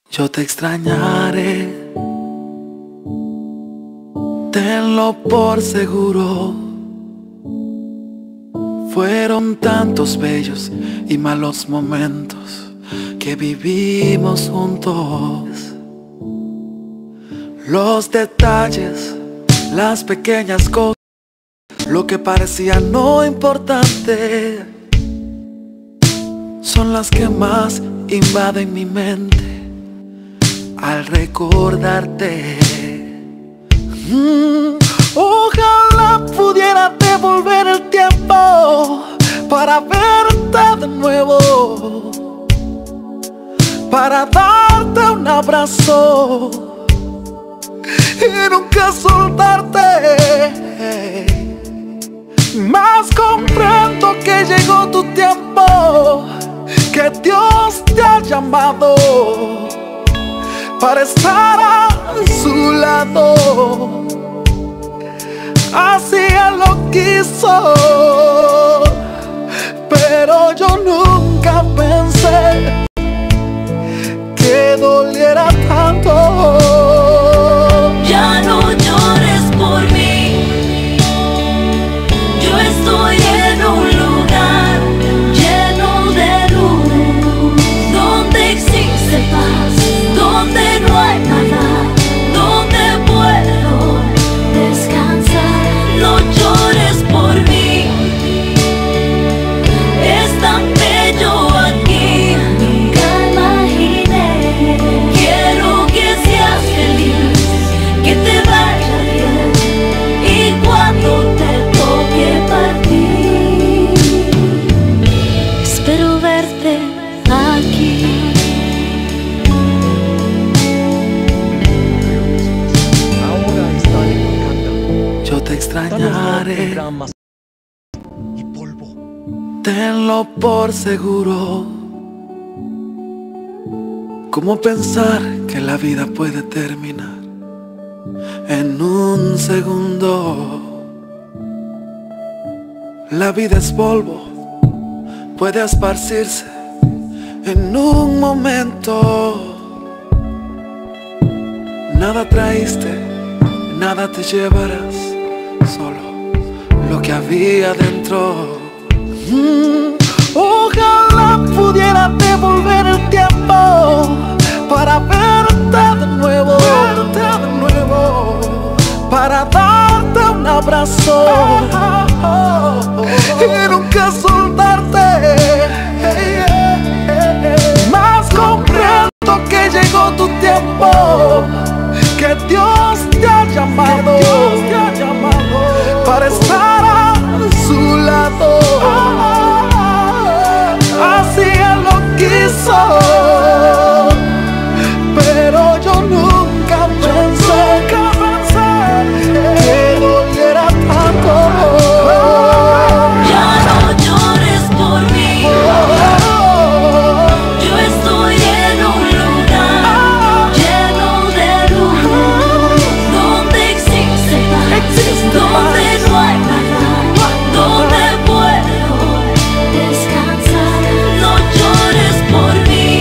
Yo te extrañaré, tenlo por seguro. Fueron tantos bellos y malos momentos que vivimos juntos. Los detalles, las pequeñas cosas, lo que parecía no importante, son las que más invaden mi mente al recordarte. Ojalá pudiera devolver el tiempo para verte de nuevo, para darte un abrazo y nunca soltarte. Mas comprendo que llegó tu tiempo, que Dios te ha llamado para estar a su lado. Así Él lo quiso, pero yo nunca pensé que doliera tanto. Ya no llores por mí, yo estoy en un lugar lleno de luz, donde existe paz, donde no hay maldad, donde puedo descansar. No llores por mí, es tan bello aquí, nunca imaginé. Quiero que seas feliz, que te vaya bien, y cuando te toque partir, espero verte aquí. Ahora está en Yo te extrañaré, y polvo. tenlo por seguro. ¿Cómo pensar que la vida puede terminar en un segundo? La vida es polvo, puede esparcirse en un momento. Nada traíste, nada te llevarás, solo lo que había dentro. Ojalá pudiera devolver el tiempo para verte de nuevo, para darte un abrazo y nunca soltarte. Mas comprendo que llegó tu tiempo, que Dios te ha llamado para estar a su lado. Así Él lo quiso, pero yo nunca pensé que doliera tanto. Ya no llores por mí, yo estoy en un lugar lleno de luz, donde existe paz, donde no hay maldad, donde puedo descansar. No llores por mí,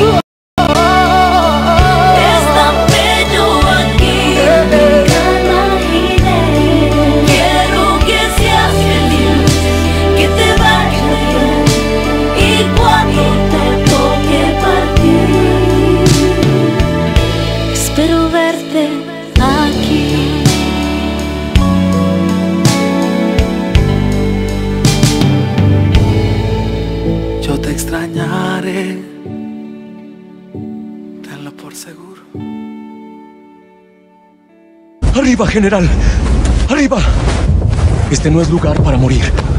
es tan bello aquí, nunca imaginé. Quiero que seas feliz, que te vaya bien, y cuando te toque partir, espero verte aquí. Yo te extrañaré, tenlo por seguro. ¡Arriba, general! ¡Arriba! Este no es lugar para morir.